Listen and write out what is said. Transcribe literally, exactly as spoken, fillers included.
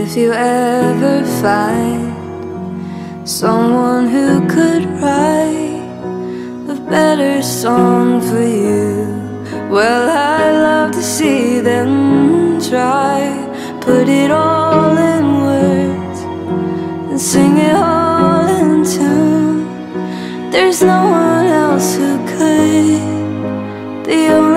if you ever find someone who could write a better song for you, well, I'd love to see them try. Put it all in words and sing it all in tune. There's no one else who could. The